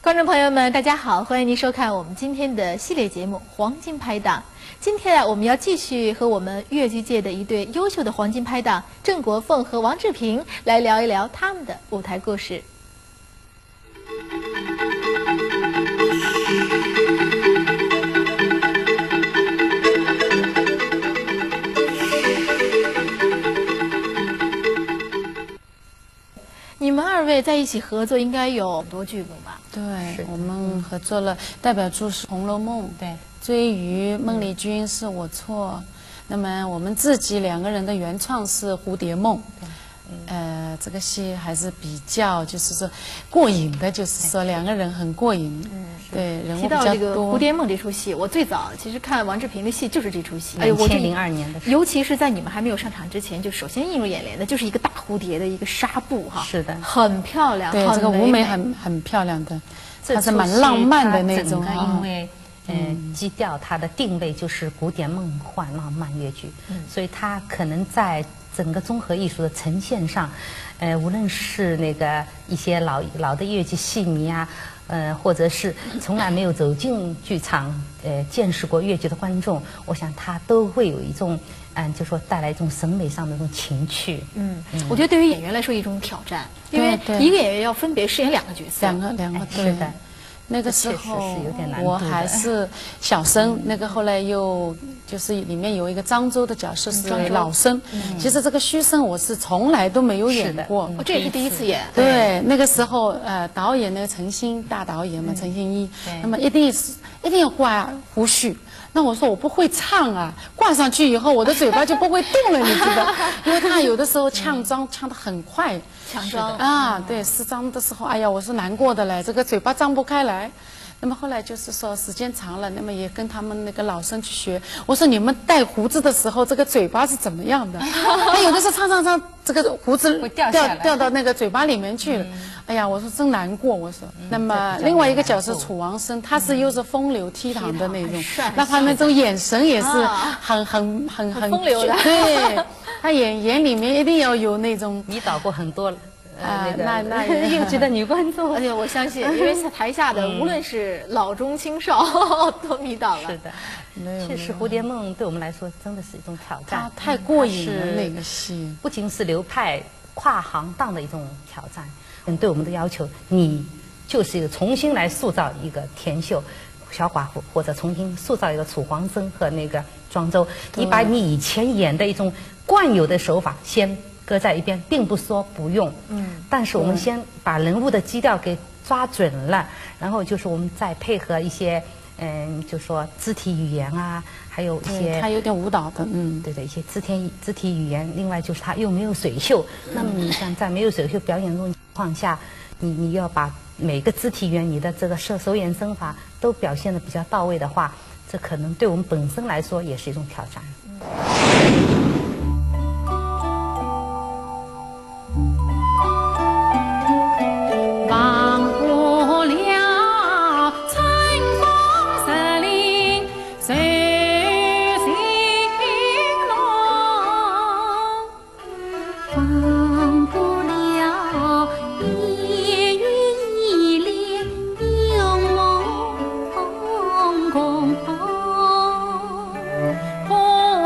观众朋友们，大家好，欢迎您收看我们今天的系列节目《黄金拍档》。今天我们要继续和我们粤剧界的一对优秀的黄金拍档郑国凤和王志平来聊一聊他们的舞台故事。你们二位在一起合作应该有很多剧目吧？ 对，我们合作了，代表作是《红楼梦》，对，《追鱼》《孟丽君》是我错。那么我们自己两个人的原创是《蝴蝶梦》，这个戏还是比较就是说过瘾的，就是说两个人很过瘾。对，人物比较多。 提到这个《蝴蝶梦》这出戏，我最早其实看王志平的戏就是这出戏。 2002年的时候， 尤其是在你们还没有上场之前，就首先映入眼帘的就是一个大蝴蝶的一个纱布哈。 是的， 很漂亮。 对，这个舞美很漂亮的，它是蛮浪漫的那种啊。因为基调它的定位就是古典梦幻浪漫粤剧，所以它可能在整个综合艺术的呈现上，无论是那个一些老的粤剧戏迷啊。或者是从来没有走进剧场，见识过粤剧的观众，我想他都会有一种，就说带来一种审美上的一种情趣。 我觉得对于演员来说一种挑战，因为一个演员要分别饰演两个角色。 两个是的。 那个时候我还是小生，那个后来又就是里面有一个漳州的角色是老生，其实这个虚生我是从来都没有演过， 这也是第一次演。 对，那个时候导演那个陈星大导演嘛，陈星一，那么一定要挂胡须。那我说我不会唱啊，挂上去以后我的嘴巴就不会动了，你知道？因为他有的时候呛张呛得很快， 强装啊，对，试张的时候，哎呀，我是难过的嘞，这个嘴巴张不开来。那么后来就是说时间长了，那么也跟他们那个老生去学。我说你们带胡子的时候，这个嘴巴是怎么样的？他有的时候唱，这个胡子会掉到那个嘴巴里面去了。哎呀，我说真难过。我说，那么另外一个角色楚王生，他是又是风流倜傥的那种，那他那种眼神也是很风流的。 对，他眼里面一定要有那种。 迷倒过很多那粤剧的女观众， 而且我相信，因为台下的无论是老中青少都迷倒了。 是的，确实《蝴蝶梦》对我们来说真的是一种挑战， 太过瘾了那个戏， 不仅是流派跨行当的一种挑战，对我们的要求，你就是一个重新来塑造一个田秀、小寡妇，或者重新塑造一个楚皇生和那个庄周，你把你以前演的一种惯有的手法先搁在一边，并不说不用，但是我们先把人物的基调给抓准了，然后就是我们再配合一些，就说肢体语言啊，还有一些他有点舞蹈的， 对的，一些肢体语言。另外就是他又没有水袖，那么你像在没有水袖表演这种情况下，你要把每个肢体语言，你的这个手眼身法都表现得比较到位的话，这可能对我们本身来说也是一种挑战。 红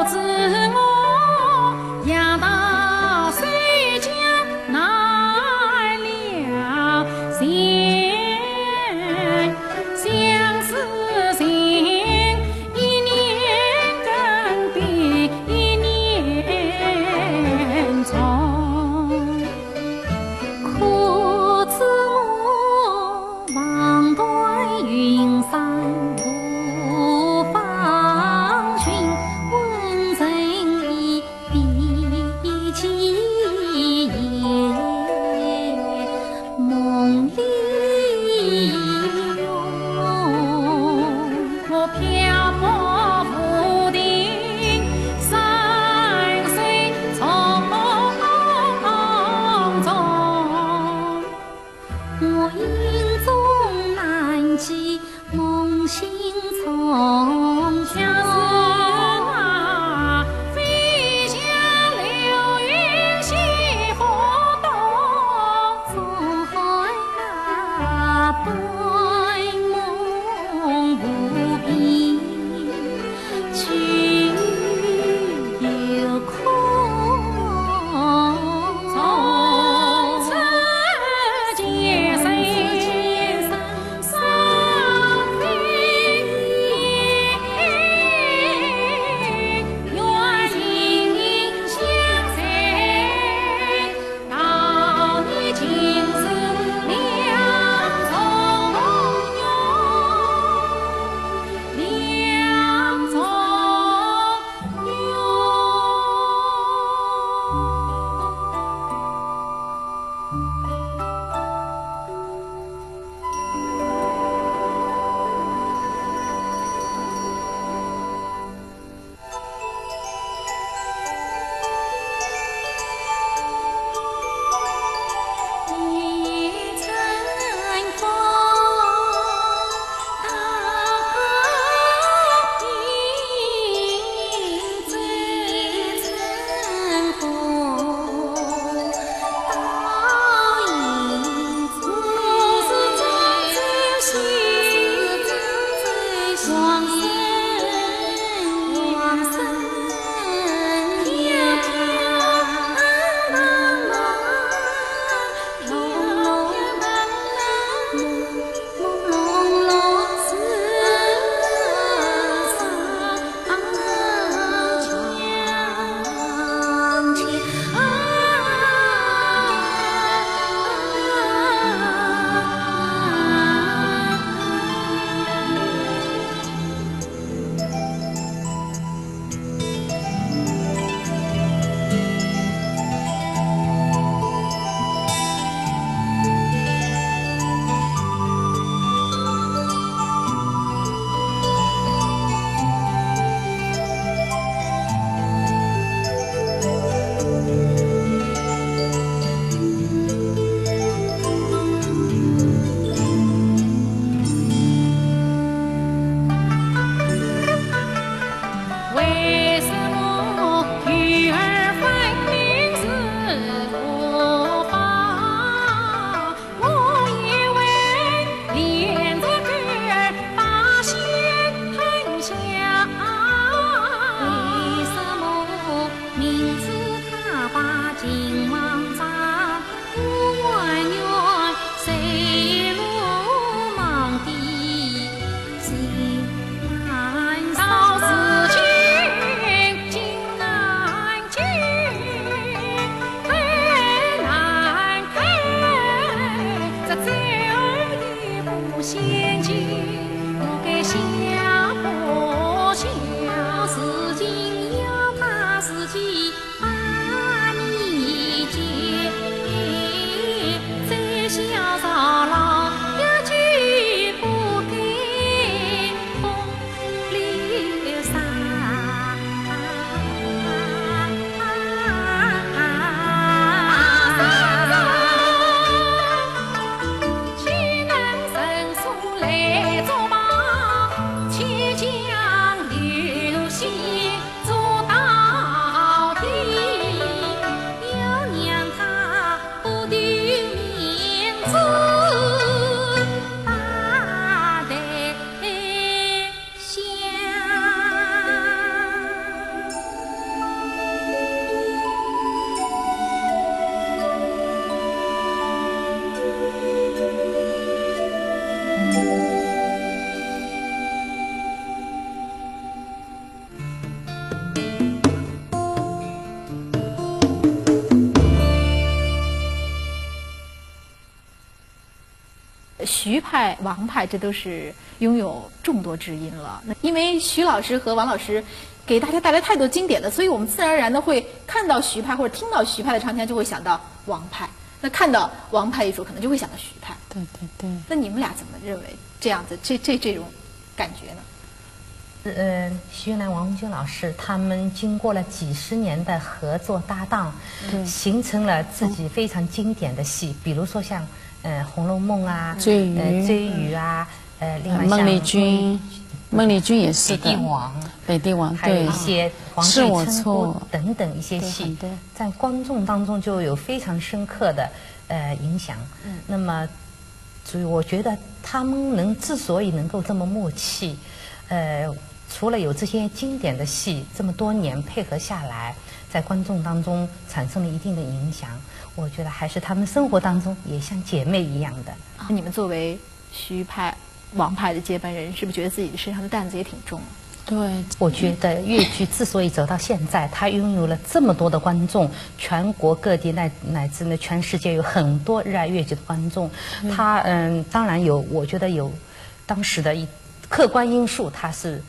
徐派、王派，这都是拥有众多知音了。因为徐老师和王老师给大家带来太多经典的，所以我们自然而然的会看到徐派或者听到徐派的唱腔，就会想到王派。那看到王派一出，可能就会想到徐派。 对对对。 那你们俩怎么认为这样子这种感觉呢？ 徐云兰、王文军老师他们经过了几十年的合作搭档，形成了自己非常经典的戏，比如说像《红楼梦》啊， 追鱼啊，另外像孟丽君也是的，北帝王， 还有一些皇帝称呼等等一些戏，在观众当中就有非常深刻的影响。那么，所以我觉得他们之所以能够这么默契，除了有这些经典的戏，这么多年配合下来，在观众当中产生了一定的影响。我觉得还是他们生活当中也像姐妹一样的。 你们作为徐派、王派的接班人，是不是觉得自己身上的担子也挺重？ 对， 我觉得粤剧之所以走到现在，它拥有了这么多的观众，全国各地乃至呢全世界有很多热爱粤剧的观众。它当然有，我觉得有当时的客观因素，它是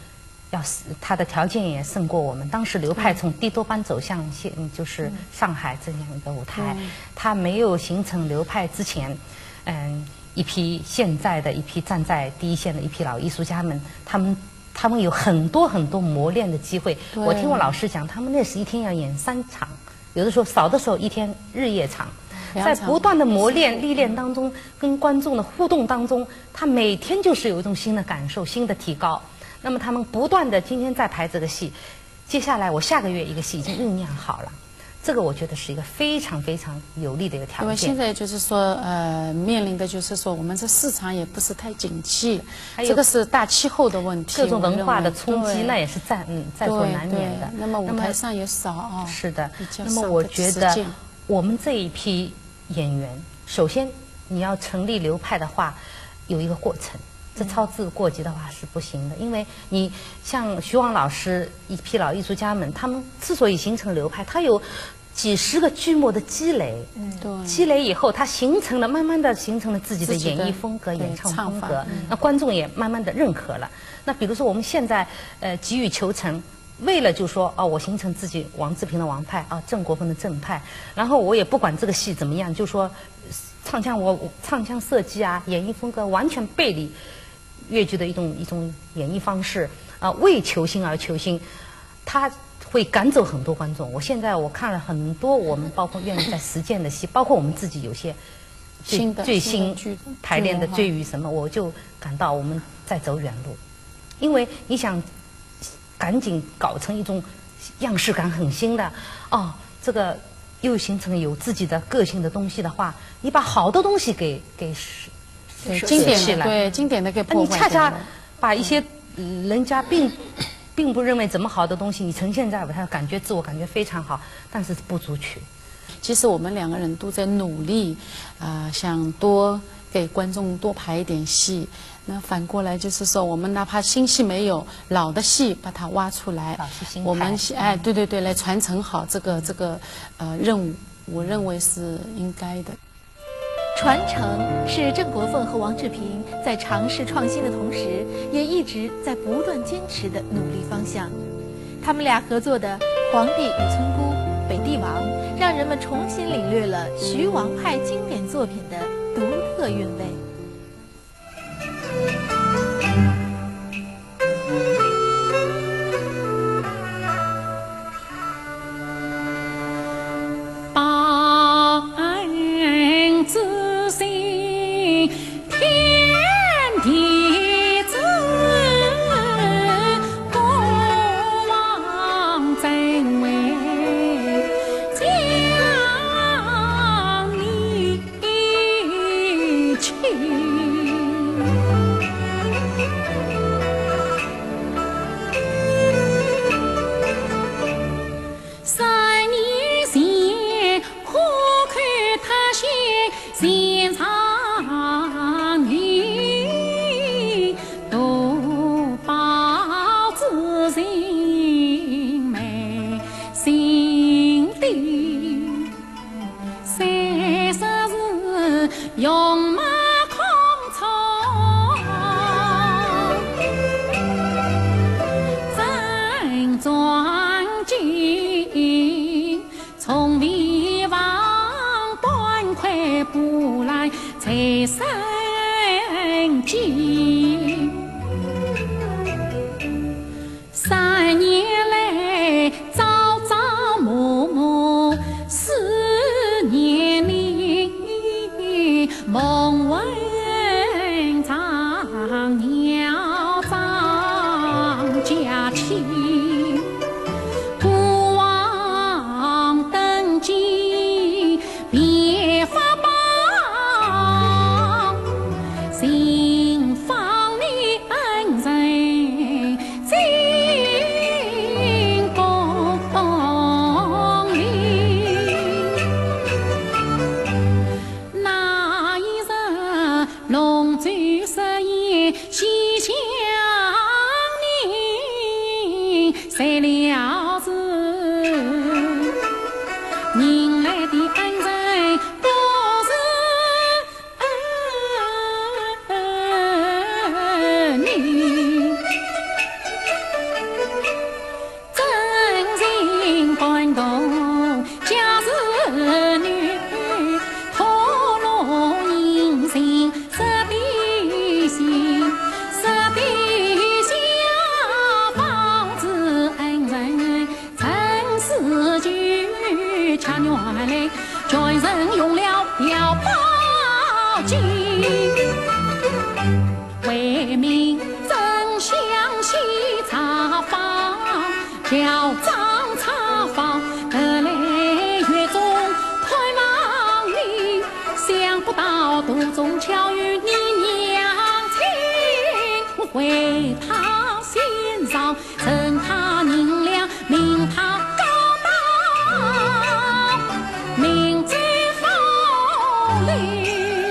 他的条件也胜过我们。当时流派从低多班走向就是上海这样一个舞台，他没有形成流派之前，一批现在的一批站在第一线的一批老艺术家们，他们有很多很多磨练的机会。我听我老师讲，他们那时一天要演3场，有的时候少的时候一天日夜场。在不断的磨练、历练当中，跟观众的互动当中，他每天就是有一种新的感受、新的提高。那么他们不断的今天再排这个戏，接下来我下个月一个戏已经酝酿好了。这个我觉得是一个非常非常有利的一个条件。 因为现在就是说，面临的就是说，我们这市场也不是太景气，这个是大气候的问题， 各种文化的冲击，那也是在所难免的。 那么舞台上也少啊。 是的。那么我觉得我们这一批演员，首先你要成立流派的话，有一个过程。这操之过急的话是不行的，因为你像徐王老师一批老艺术家们，他们之所以形成流派，他有几十个剧目的积累， 对， 积累以后，他慢慢的形成了自己的演绎风格、演唱风格，那观众也慢慢的认可了。那比如说我们现在急于求成，为了就说我形成自己王志平的王派啊，郑国峰的正派，然后我也不管这个戏怎么样，就说唱腔设计啊，演绎风格完全背离越剧的一种演绎方式啊，为求新而求新，他会赶走很多观众。我看了很多我们包括愿意在实践的戏，包括我们自己有些最新排练的追语什么，我就感到我们在走远路，因为你想赶紧搞成一种样式感很新的这个又形成有自己的个性的东西的话，你把好多东西给经典的给破坏掉了。 你恰恰把一些人家并不认为怎么好的东西，你呈现在舞台上，自我感觉非常好，但是不足取。 其实我们2个人都在努力，想多给观众多排一点戏。那反过来就是说，我们哪怕新戏没有，老的戏把它挖出来，我们对，来传承好这个任务，我认为是应该的。 传承是郑国凤和王志平在尝试创新的同时，也一直在不断坚持的努力方向。他们俩合作的《皇帝与村姑》《北帝王》，让人们重新领略了徐王派经典作品的独特韵味。 新房军，为民争相西茶坊，叫张茶坊得来月中开忙里，想不到途中巧遇你娘亲，为他献上，赠他银两，命他高大，名在府里。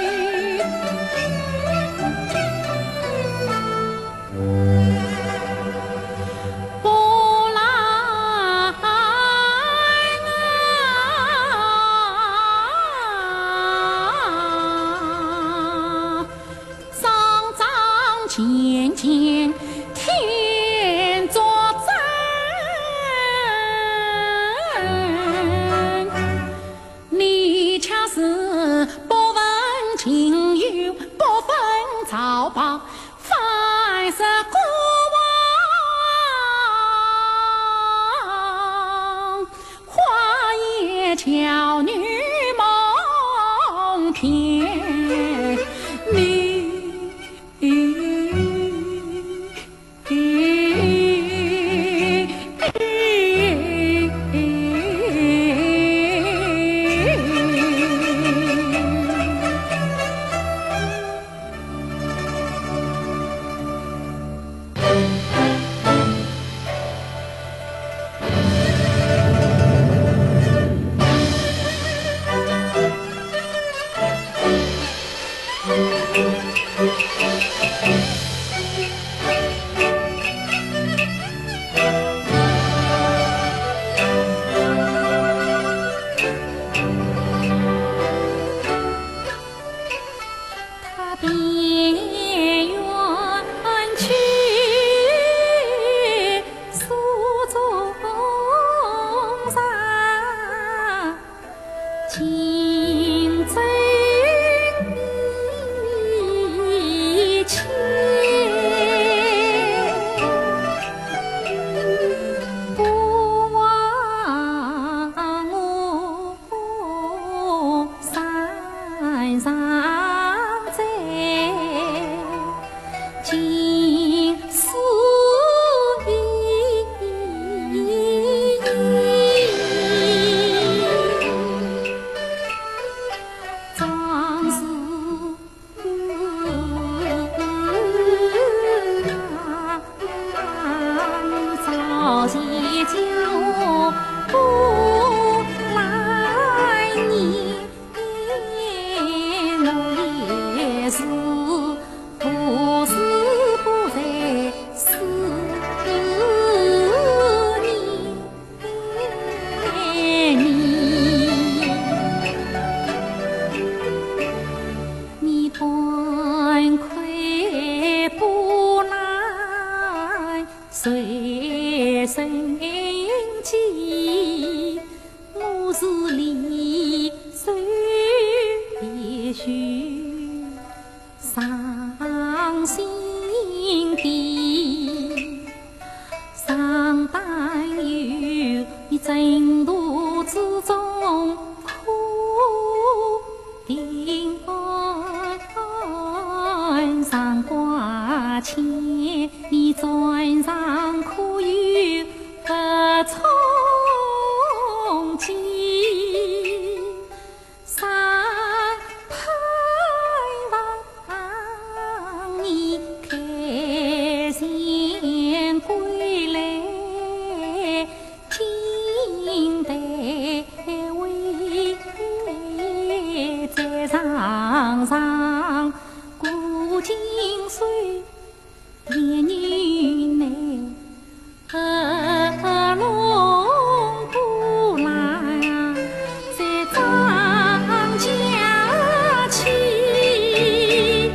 渐渐天作真，你恰是不问情由，不分朝报，反是国王。花叶巧女梦偏，你随身记，我是离愁必须伤心的，上担忧你征途之中苦定岸上挂牵，你船上可有不憧憬？山盼望你开前归来，金带围在场上，古今虽烈女内，龙不来在张家起。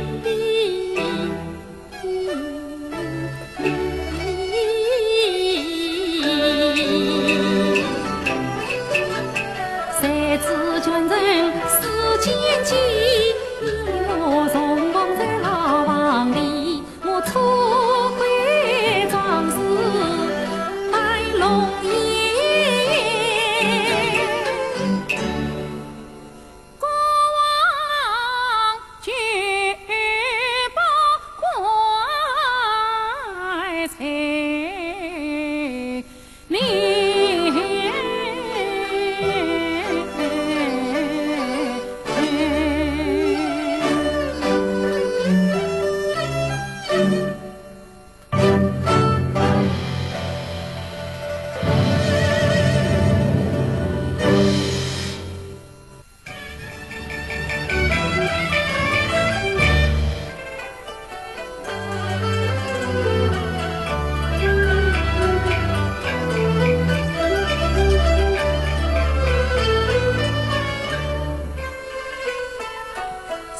谁知君人世间机，我重逢在牢房里。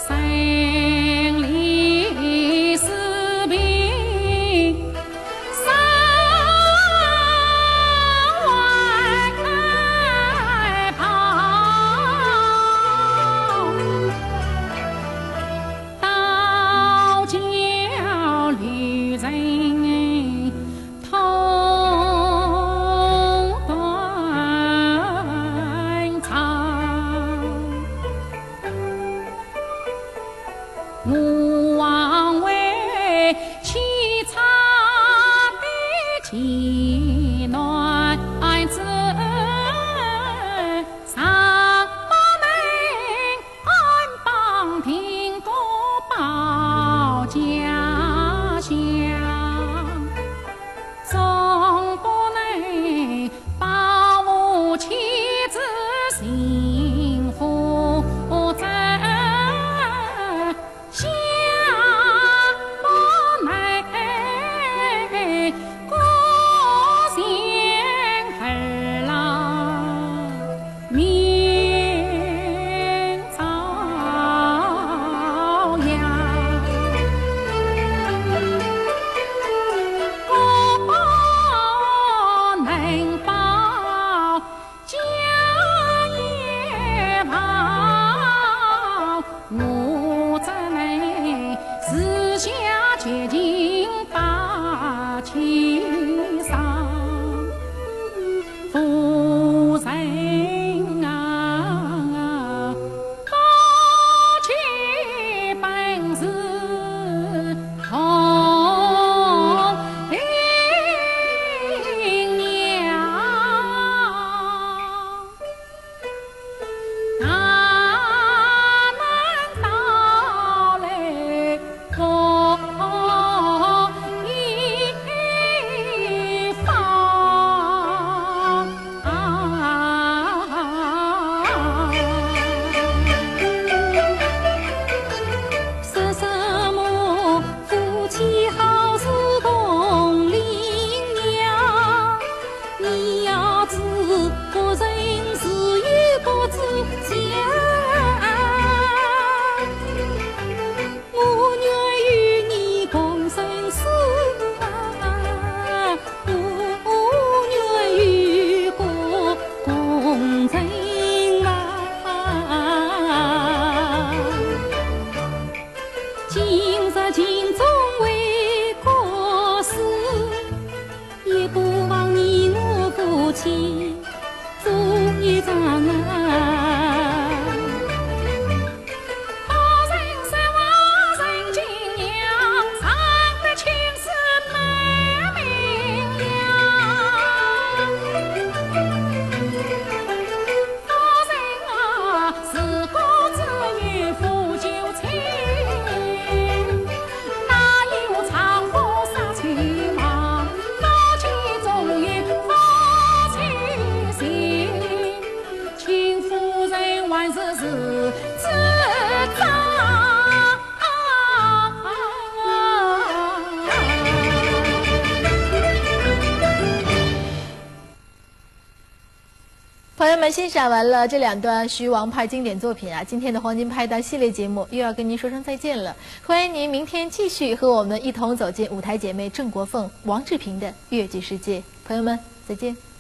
吾王为凄惨的极暖子，上不能安邦听歌报家乡，总不能保护妻子幸福真。接近八七上，夫人啊，高起本是同林娘。尽忠为国事，也不忘你我夫妻做一场啊。好人是我人敬仰，上得青丝美名扬。好人啊，是公子与夫纠缠。万事是自找。 朋友们，欣赏完了这两段徐王派经典作品啊，今天的黄金拍档系列节目又要跟您说声再见了。欢迎您明天继续和我们一同走进舞台姐妹郑国凤、王志平的粤剧世界。朋友们，再见。